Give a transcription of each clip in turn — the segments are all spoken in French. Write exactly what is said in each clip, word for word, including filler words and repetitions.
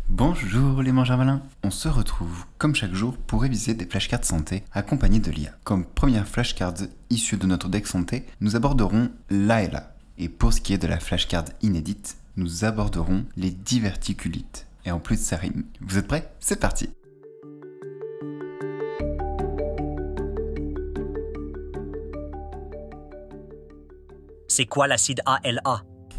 Bonjour les mangeurs malins. On se retrouve comme chaque jour pour réviser des flashcards santé accompagnés de l'I A. Comme première flashcard issue de notre deck santé, nous aborderons l'A L A. Et pour ce qui est de la flashcard inédite, nous aborderons les diverticulites. Et en plus ça rime. Vous êtes prêts? C'est parti. C'est quoi l'acide A L A?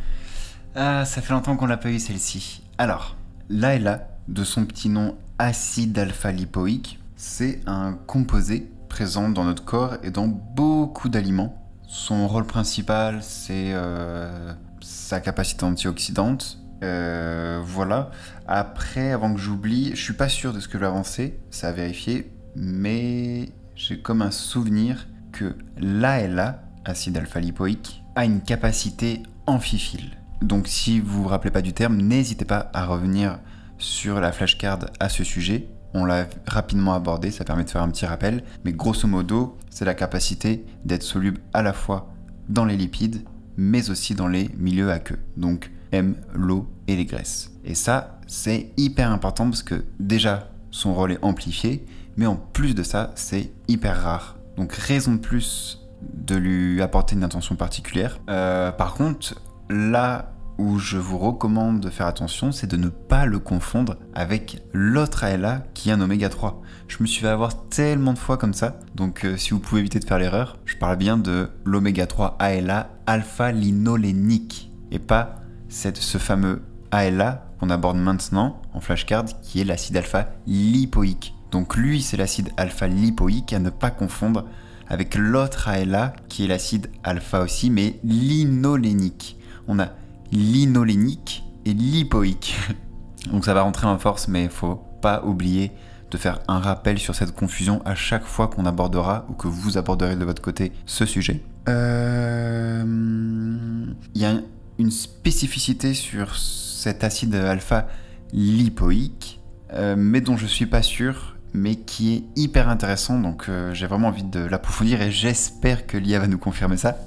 Ah, ça fait longtemps qu'on l'a pas eu celle-ci. Alors, l'A L A, de son petit nom acide alpha-lipoïque, c'est un composé présent dans notre corps et dans beaucoup d'aliments. Son rôle principal, c'est euh, sa capacité antioxydante. Euh, voilà. Après, avant que j'oublie, je suis pas sûr de ce que je vais avancer, ça à vérifier, mais j'ai comme un souvenir que l'A L A, acide alpha-lipoïque, a une capacité amphiphile. Donc si vous vous rappelez pas du terme, n'hésitez pas à revenir sur la flashcard à ce sujet. On l'a rapidement abordé, ça permet de faire un petit rappel. Mais grosso modo, c'est la capacité d'être soluble à la fois dans les lipides, mais aussi dans les milieux aqueux. Donc M, l'eau et les graisses. Et ça, c'est hyper important parce que déjà, son rôle est amplifié, mais en plus de ça, c'est hyper rare. Donc raison de plus de lui apporter une attention particulière. Euh, par contre, là où je vous recommande de faire attention, c'est de ne pas le confondre avec l'autre A L A qui est un oméga trois. Je me suis fait avoir tellement de fois comme ça, donc euh, si vous pouvez éviter de faire l'erreur, je parle bien de l'oméga trois A L A alpha-linolénique et pas cette, ce fameux A L A qu'on aborde maintenant en flashcard qui est l'acide alpha-lipoïque. Donc lui, c'est l'acide alpha-lipoïque à ne pas confondre avec l'autre A L A qui est l'acide alpha aussi, mais linolénique. On a linolénique et lipoïque. Donc ça va rentrer en force, mais il faut pas oublier de faire un rappel sur cette confusion à chaque fois qu'on abordera ou que vous aborderez de votre côté ce sujet. Euh... Il y a une spécificité sur cet acide alpha lipoïque, euh, mais dont je suis pas sûr, mais qui est hyper intéressant, donc euh, j'ai vraiment envie de l'approfondir et j'espère que l'I A va nous confirmer ça.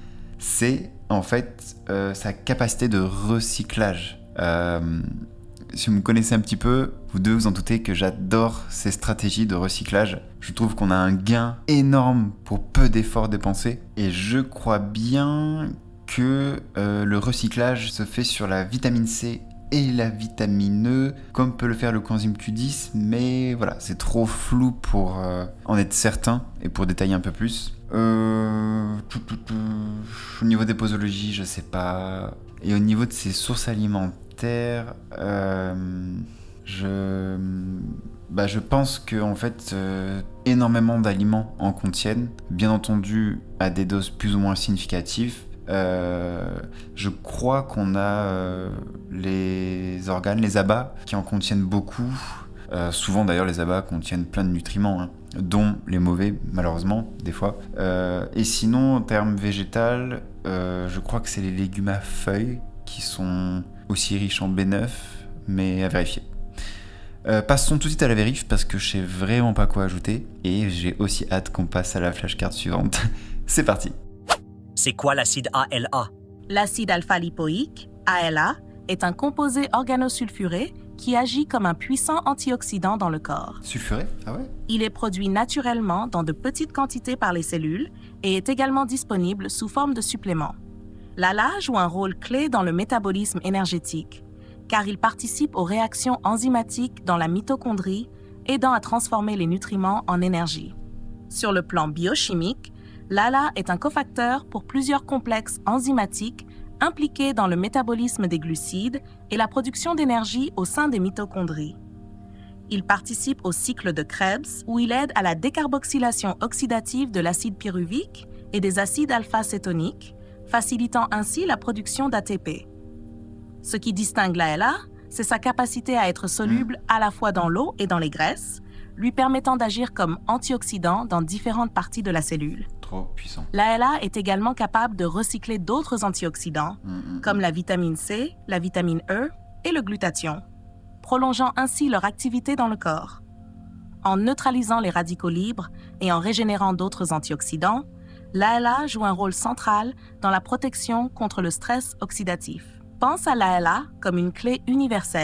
C'est en fait euh, sa capacité de recyclage. Euh, si vous me connaissez un petit peu, vous devez vous en douter que j'adore ces stratégies de recyclage. Je trouve qu'on a un gain énorme pour peu d'efforts dépensés et je crois bien que euh, le recyclage se fait sur la vitamine C et la vitamine E, comme peut le faire le coenzyme Q dix, mais voilà, c'est trop flou pour euh, en être certain et pour détailler un peu plus. Euh, tout, tout, tout. Au niveau des posologies, je sais pas. Et au niveau de ses sources alimentaires, euh, je, bah, je pense que en fait, euh, énormément d'aliments en contiennent, bien entendu à des doses plus ou moins significatives. Euh, je crois qu'on a euh, les organes, les abats, qui en contiennent beaucoup. Euh, souvent d'ailleurs, les abats contiennent plein de nutriments, hein, dont les mauvais, malheureusement, des fois. Euh, et sinon, en termes végétal, euh, je crois que c'est les légumes à feuilles qui sont aussi riches en B neuf, mais à vérifier. Euh, passons tout de suite à la vérif parce que je sais vraiment pas quoi ajouter et j'ai aussi hâte qu'on passe à la flashcard suivante. C'est parti. C'est quoi l'acide A L A? L'acide alpha-lipoïque, A L A, est un composé organosulfuré qui agit comme un puissant antioxydant dans le corps. Sulfuré? Ah ouais? Il est produit naturellement dans de petites quantités par les cellules et est également disponible sous forme de supplément. L'A L A joue un rôle clé dans le métabolisme énergétique, car il participe aux réactions enzymatiques dans la mitochondrie, aidant à transformer les nutriments en énergie. Sur le plan biochimique, l'A L A est un cofacteur pour plusieurs complexes enzymatiques impliqués dans le métabolisme des glucides et la production d'énergie au sein des mitochondries. Il participe au cycle de Krebs où il aide à la décarboxylation oxydative de l'acide pyruvique et des acides alpha-cétoniques, facilitant ainsi la production d'A T P. Ce qui distingue l'A L A, c'est sa capacité à être soluble à la fois dans l'eau et dans les graisses, lui permettant d'agir comme antioxydant dans différentes parties de la cellule. Trop puissant. L'A L A est également capable de recycler d'autres antioxydants, Mmh, comme la vitamine C, la vitamine E et le glutathion, prolongeant ainsi leur activité dans le corps. En neutralisant les radicaux libres et en régénérant d'autres antioxydants, l'A L A joue un rôle central dans la protection contre le stress oxydatif. Pense à l'A L A comme une clé universelle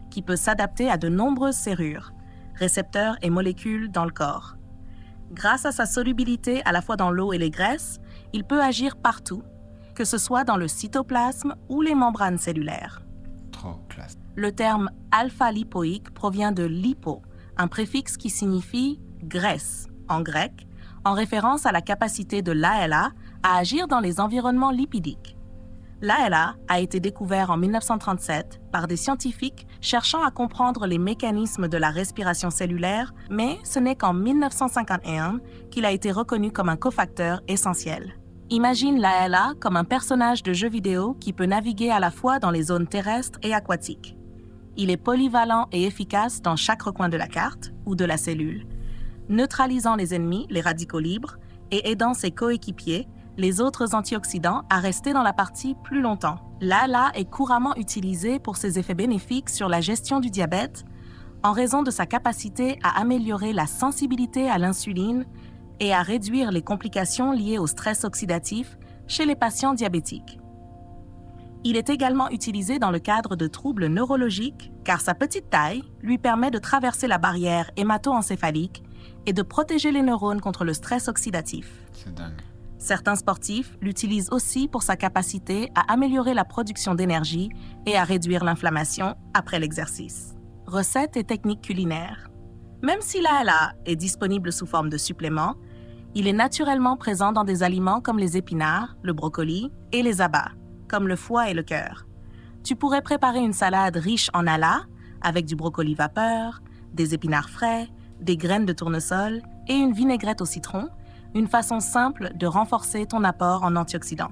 qui peut s'adapter à de nombreuses serrures, récepteurs et molécules dans le corps. Grâce à sa solubilité à la fois dans l'eau et les graisses, il peut agir partout, que ce soit dans le cytoplasme ou les membranes cellulaires. Trop classe. Le terme alpha-lipoïque provient de lipo, un préfixe qui signifie graisse en grec, en référence à la capacité de l'A L A à agir dans les environnements lipidiques. L'A L A a été découvert en mille neuf cent trente-sept par des scientifiques cherchant à comprendre les mécanismes de la respiration cellulaire, mais ce n'est qu'en mille neuf cent cinquante et un qu'il a été reconnu comme un cofacteur essentiel. Imagine l'A L A comme un personnage de jeu vidéo qui peut naviguer à la fois dans les zones terrestres et aquatiques. Il est polyvalent et efficace dans chaque recoin de la carte ou de la cellule, neutralisant les ennemis, les radicaux libres, et aidant ses coéquipiers, les autres antioxydants, à rester dans la partie plus longtemps. L'A L A est couramment utilisé pour ses effets bénéfiques sur la gestion du diabète en raison de sa capacité à améliorer la sensibilité à l'insuline et à réduire les complications liées au stress oxydatif chez les patients diabétiques. Il est également utilisé dans le cadre de troubles neurologiques car sa petite taille lui permet de traverser la barrière hémato-encéphalique et de protéger les neurones contre le stress oxydatif. C'est dingue. Certains sportifs l'utilisent aussi pour sa capacité à améliorer la production d'énergie et à réduire l'inflammation après l'exercice. Recettes et techniques culinaires. Même si l'A L A est disponible sous forme de supplément, il est naturellement présent dans des aliments comme les épinards, le brocoli et les abats, comme le foie et le cœur. Tu pourrais préparer une salade riche en A L A avec du brocoli vapeur, des épinards frais, des graines de tournesol et une vinaigrette au citron, une façon simple de renforcer ton apport en antioxydants.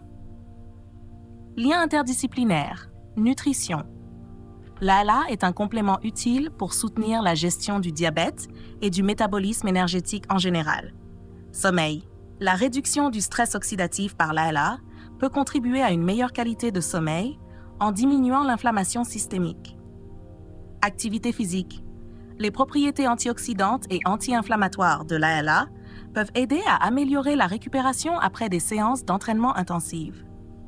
Lien interdisciplinaire, nutrition. L'A L A est un complément utile pour soutenir la gestion du diabète et du métabolisme énergétique en général. Sommeil. La réduction du stress oxydatif par l'A L A peut contribuer à une meilleure qualité de sommeil en diminuant l'inflammation systémique. Activité physique. Les propriétés antioxydantes et anti-inflammatoires de l'A L A peuvent aider à améliorer la récupération après des séances d'entraînement intensives.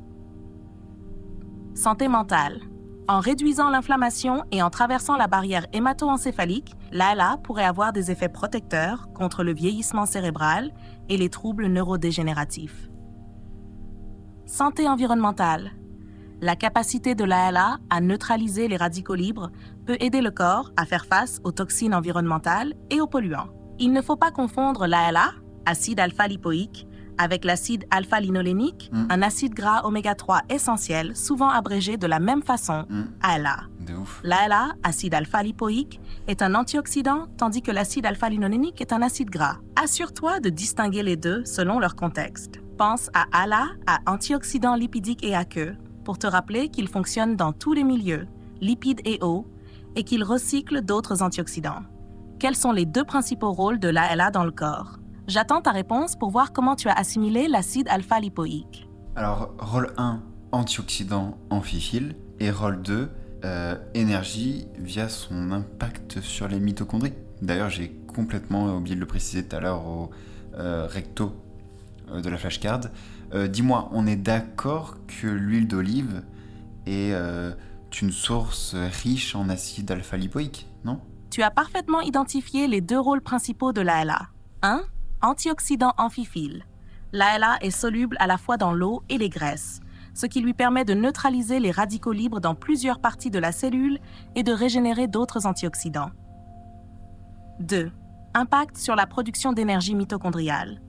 Santé mentale. En réduisant l'inflammation et en traversant la barrière hémato-encéphalique, l'A L A pourrait avoir des effets protecteurs contre le vieillissement cérébral et les troubles neurodégénératifs. Santé environnementale. La capacité de l'A L A à neutraliser les radicaux libres peut aider le corps à faire face aux toxines environnementales et aux polluants. Il ne faut pas confondre l'A L A, acide alpha-lipoïque, avec l'acide alpha-linolénique, mmh. un acide gras oméga trois essentiel, souvent abrégé de la même façon, mmh. A L A. De ouf. L'A L A, acide alpha-lipoïque, est un antioxydant, tandis que l'acide alpha-linolénique est un acide gras. Assure-toi de distinguer les deux selon leur contexte. Pense à A L A, à antioxydant lipidique et aqueux, pour te rappeler qu'il fonctionne dans tous les milieux, lipides et eau, et qu'il recycle d'autres antioxydants. Quels sont les deux principaux rôles de l'A L A dans le corps? J'attends ta réponse pour voir comment tu as assimilé l'acide alpha-lipoïque. Alors, rôle un, antioxydant amphiphile, et rôle deux, euh, énergie via son impact sur les mitochondries. D'ailleurs, j'ai complètement oublié de le préciser tout à l'heure au euh, recto euh, de la flashcard. Euh, dis-moi, on est d'accord que l'huile d'olive est euh, une source riche en acide alpha-lipoïque, non? Tu as parfaitement identifié les deux rôles principaux de l'A L A. un. Antioxydant amphiphile. L'A L A est soluble à la fois dans l'eau et les graisses, ce qui lui permet de neutraliser les radicaux libres dans plusieurs parties de la cellule et de régénérer d'autres antioxydants. deux. Impact sur la production d'énergie mitochondriale.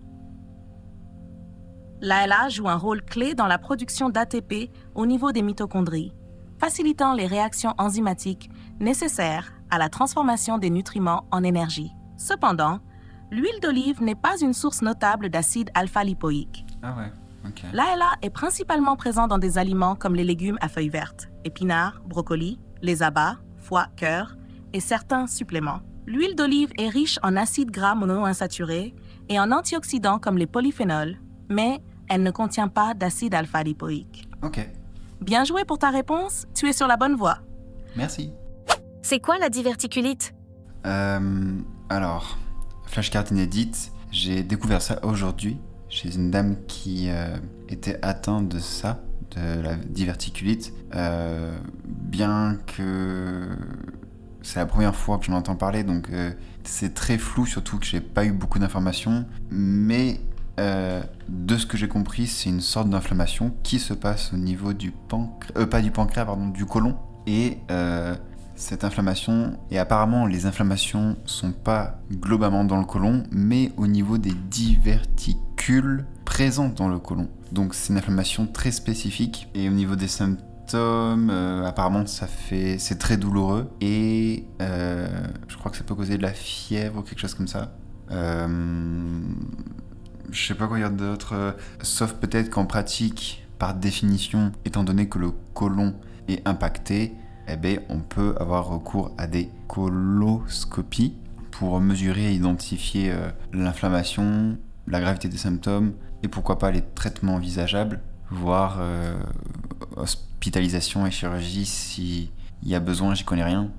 L'A L A joue un rôle clé dans la production d'A T P au niveau des mitochondries, facilitant les réactions enzymatiques nécessaires à la transformation des nutriments en énergie. Cependant, l'huile d'olive n'est pas une source notable d'acide alpha-lipoïque. Ah ouais, ok. L'A L A est principalement présent dans des aliments comme les légumes à feuilles vertes, épinards, brocolis, les abats, foie, cœur et certains suppléments. L'huile d'olive est riche en acides gras monoinsaturés et en antioxydants comme les polyphénols, mais elle ne contient pas d'acide alpha-lipoïque. Ok. Bien joué pour ta réponse, tu es sur la bonne voie. Merci. C'est quoi la diverticulite? Euh, alors, flashcard inédite, j'ai découvert ça aujourd'hui chez une dame qui euh, était atteinte de ça, de la diverticulite, euh, bien que c'est la première fois que j'en entends parler, donc euh, c'est très flou, surtout que j'ai pas eu beaucoup d'informations. Mais euh, de ce que j'ai compris, c'est une sorte d'inflammation qui se passe au niveau du pancréas, euh, pas du pancréas, pardon, du côlon. Et euh, cette inflammation, et apparemment les inflammations sont pas globalement dans le côlon, mais au niveau des diverticules présents dans le côlon. Donc c'est une inflammation très spécifique, et au niveau des symptômes, Euh, apparemment ça fait c'est très douloureux et euh, je crois que ça peut causer de la fièvre ou quelque chose comme ça. Euh, je sais pas quoi dire d'autre, euh, sauf peut-être qu'en pratique, par définition, étant donné que le côlon est impacté, eh ben, on peut avoir recours à des coloscopies pour mesurer et identifier euh, l'inflammation, la gravité des symptômes et pourquoi pas les traitements envisageables, voire euh, hospitalisation et chirurgie si il y a besoin, j'y connais rien.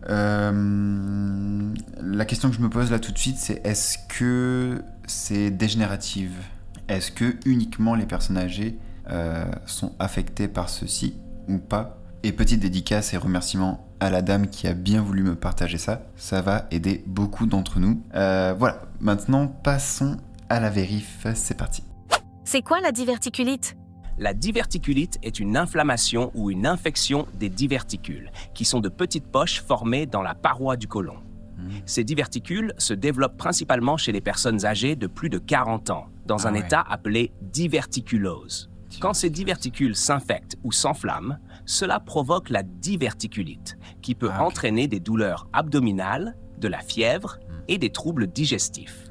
Euh, la question que je me pose là tout de suite, c'est est-ce que c'est dégénératif? Est-ce que uniquement les personnes âgées euh, sont affectées par ceci ou pas? Et petite dédicace et remerciement à la dame qui a bien voulu me partager ça. Ça va aider beaucoup d'entre nous. Euh, voilà, maintenant passons à la vérif, c'est parti. C'est quoi la diverticulite? La diverticulite est une inflammation ou une infection des diverticules, qui sont de petites poches formées dans la paroi du côlon. Mmh. Ces diverticules se développent principalement chez les personnes âgées de plus de quarante ans, dans ah un ouais. état appelé diverticulose. Quand ces diverticules s'infectent ou s'enflamment, cela provoque la diverticulite, qui peut ah, okay. entraîner des douleurs abdominales, de la fièvre mmh. et des troubles digestifs.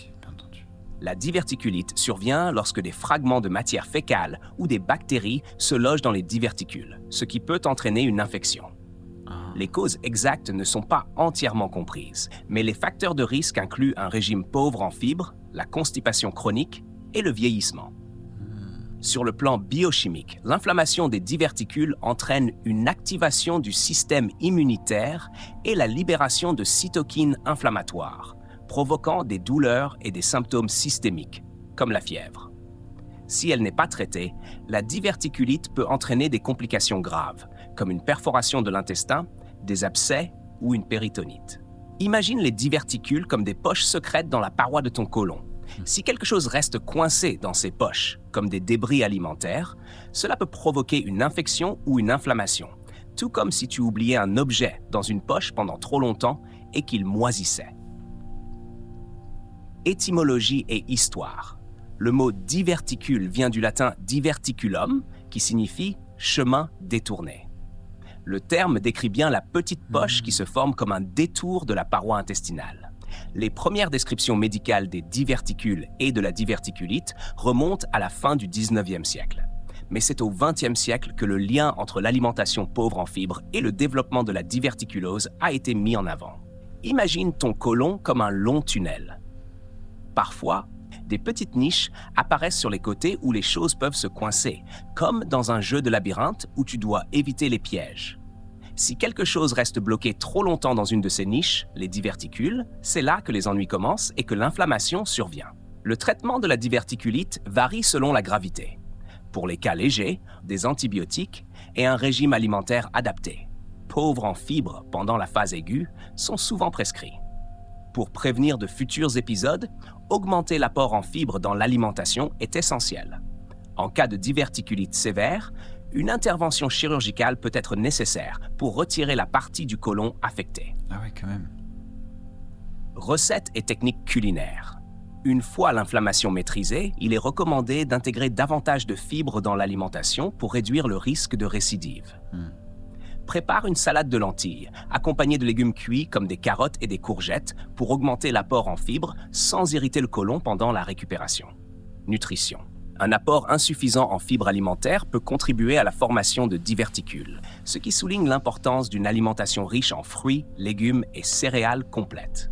La diverticulite survient lorsque des fragments de matière fécale ou des bactéries se logent dans les diverticules, ce qui peut entraîner une infection. Les causes exactes ne sont pas entièrement comprises, mais les facteurs de risque incluent un régime pauvre en fibres, la constipation chronique et le vieillissement. Sur le plan biochimique, l'inflammation des diverticules entraîne une activation du système immunitaire et la libération de cytokines inflammatoires, provoquant des douleurs et des symptômes systémiques, comme la fièvre. Si elle n'est pas traitée, la diverticulite peut entraîner des complications graves, comme une perforation de l'intestin, des abcès ou une péritonite. Imagine les diverticules comme des poches secrètes dans la paroi de ton côlon. Si quelque chose reste coincé dans ces poches, comme des débris alimentaires, cela peut provoquer une infection ou une inflammation, tout comme si tu oubliais un objet dans une poche pendant trop longtemps et qu'il moisissait. Étymologie et histoire. Le mot diverticule vient du latin diverticulum, qui signifie chemin détourné. Le terme décrit bien la petite poche qui se forme comme un détour de la paroi intestinale. Les premières descriptions médicales des diverticules et de la diverticulite remontent à la fin du dix-neuvième siècle. Mais c'est au vingtième siècle que le lien entre l'alimentation pauvre en fibres et le développement de la diverticulose a été mis en avant. Imagine ton côlon comme un long tunnel. Parfois, des petites niches apparaissent sur les côtés où les choses peuvent se coincer, comme dans un jeu de labyrinthe où tu dois éviter les pièges. Si quelque chose reste bloqué trop longtemps dans une de ces niches, les diverticules, c'est là que les ennuis commencent et que l'inflammation survient. Le traitement de la diverticulite varie selon la gravité. Pour les cas légers, des antibiotiques et un régime alimentaire adapté, pauvres en fibres pendant la phase aiguë, sont souvent prescrits. Pour prévenir de futurs épisodes, augmenter l'apport en fibres dans l'alimentation est essentiel. En cas de diverticulite sévère, une intervention chirurgicale peut être nécessaire pour retirer la partie du côlon affectée. Ah ouais, quand même. Recettes et techniques culinaires. Une fois l'inflammation maîtrisée, il est recommandé d'intégrer davantage de fibres dans l'alimentation pour réduire le risque de récidive. Hmm. Prépare une salade de lentilles, accompagnée de légumes cuits comme des carottes et des courgettes pour augmenter l'apport en fibres sans irriter le côlon pendant la récupération. Nutrition. Un apport insuffisant en fibres alimentaires peut contribuer à la formation de diverticules, ce qui souligne l'importance d'une alimentation riche en fruits, légumes et céréales complètes.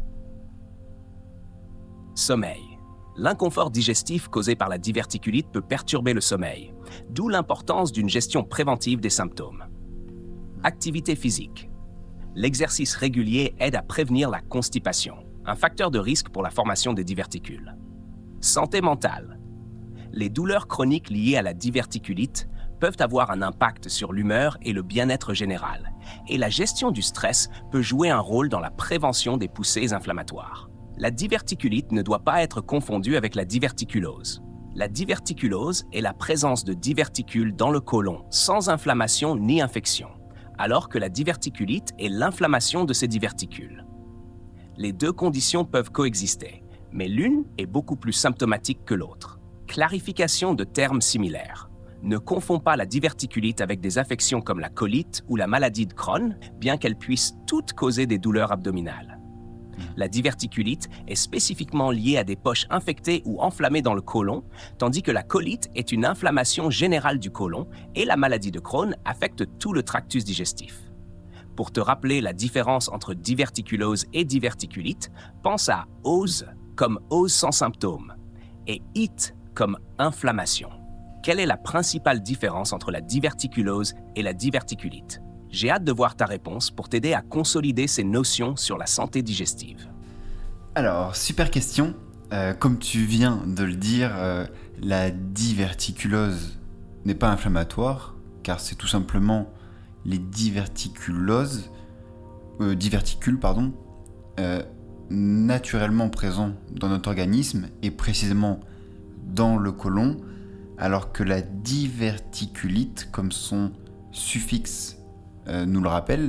Sommeil. L'inconfort digestif causé par la diverticulite peut perturber le sommeil, d'où l'importance d'une gestion préventive des symptômes. Activité physique. L'exercice régulier aide à prévenir la constipation, un facteur de risque pour la formation des diverticules. Santé mentale. Les douleurs chroniques liées à la diverticulite peuvent avoir un impact sur l'humeur et le bien-être général, et la gestion du stress peut jouer un rôle dans la prévention des poussées inflammatoires. La diverticulite ne doit pas être confondue avec la diverticulose. La diverticulose est la présence de diverticules dans le côlon sans inflammation ni infection, alors que la diverticulite est l'inflammation de ces diverticules. Les deux conditions peuvent coexister, mais l'une est beaucoup plus symptomatique que l'autre. Clarification de termes similaires. Ne confonds pas la diverticulite avec des affections comme la colite ou la maladie de Crohn, bien qu'elles puissent toutes causer des douleurs abdominales. La diverticulite est spécifiquement liée à des poches infectées ou enflammées dans le côlon, tandis que la colite est une inflammation générale du côlon et la maladie de Crohn affecte tout le tractus digestif. Pour te rappeler la différence entre diverticulose et diverticulite, pense à ose comme ose sans symptômes et it comme inflammation. Quelle est la principale différence entre la diverticulose et la diverticulite? J'ai hâte de voir ta réponse pour t'aider à consolider ces notions sur la santé digestive. Alors, super question. Euh, comme tu viens de le dire, euh, la diverticulose n'est pas inflammatoire, car c'est tout simplement les diverticuloses, euh, diverticules, pardon, euh, naturellement présents dans notre organisme et précisément dans le côlon, alors que la diverticulite, comme son suffixe euh, nous le rappelle,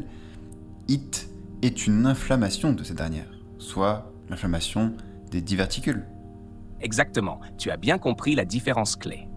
it est une inflammation de cette dernière, soit l'inflammation des diverticules. Exactement, tu as bien compris la différence clé.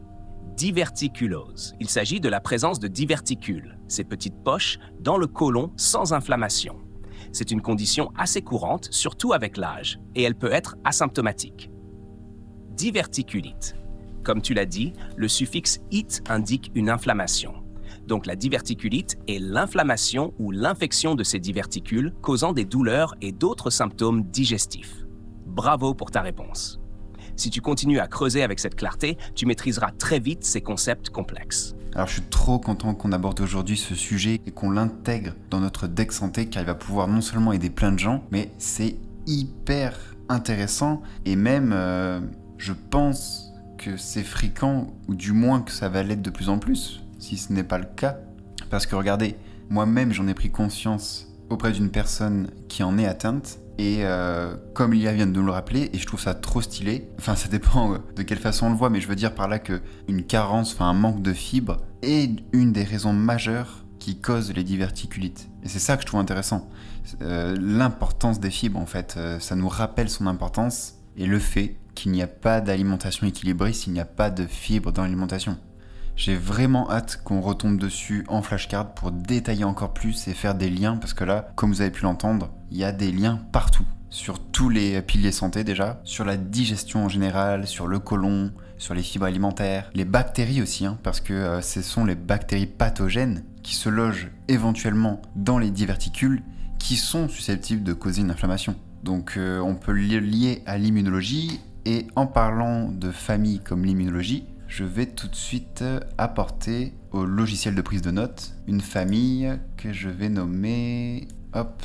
Diverticulose. Il s'agit de la présence de diverticules, ces petites poches, dans le côlon sans inflammation. C'est une condition assez courante, surtout avec l'âge, et elle peut être asymptomatique. Diverticulite. Comme tu l'as dit, le suffixe it indique une inflammation. Donc la diverticulite est l'inflammation ou l'infection de ces diverticules causant des douleurs et d'autres symptômes digestifs. Bravo pour ta réponse. Si tu continues à creuser avec cette clarté, tu maîtriseras très vite ces concepts complexes. Alors je suis trop content qu'on aborde aujourd'hui ce sujet et qu'on l'intègre dans notre deck santé, car il va pouvoir non seulement aider plein de gens, mais c'est hyper intéressant et même, euh, je pense que c'est fréquent, ou du moins que ça va l'être de plus en plus, si ce n'est pas le cas. Parce que regardez, moi-même j'en ai pris conscience auprès d'une personne qui en est atteinte, et euh, comme Lilia vient de nous le rappeler, et je trouve ça trop stylé, enfin ça dépend de quelle façon on le voit, mais je veux dire par là qu'une carence, enfin un manque de fibres, est une des raisons majeures qui causent les diverticulites. Et c'est ça que je trouve intéressant. Euh, l'importance des fibres en fait, euh, ça nous rappelle son importance, et le fait qu'il n'y a pas d'alimentation équilibrée s'il n'y a pas de fibres dans l'alimentation. J'ai vraiment hâte qu'on retombe dessus en flashcard pour détailler encore plus et faire des liens, parce que là, comme vous avez pu l'entendre, il y a des liens partout. Sur tous les piliers santé déjà, sur la digestion en général, sur le côlon, sur les fibres alimentaires, les bactéries aussi, hein, parce que euh, ce sont les bactéries pathogènes qui se logent éventuellement dans les diverticules qui sont susceptibles de causer une inflammation. Donc euh, on peut le lier à l'immunologie, et en parlant de famille comme l'immunologie, je vais tout de suite apporter au logiciel de prise de notes une famille que je vais nommer, hop,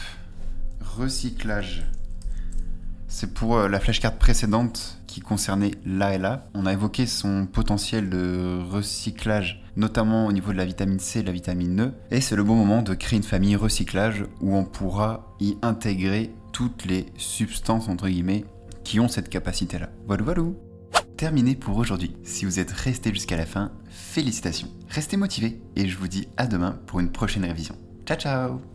recyclage. C'est pour la flashcard précédente qui concernait l'A L A. On a évoqué son potentiel de recyclage, notamment au niveau de la vitamine C et de la vitamine E. Et c'est le bon moment de créer une famille recyclage où on pourra y intégrer toutes les substances, entre guillemets, qui ont cette capacité-là. Voilà, voilà. Terminé pour aujourd'hui. Si vous êtes resté jusqu'à la fin, félicitations. Restez motivés et je vous dis à demain pour une prochaine révision. Ciao, ciao!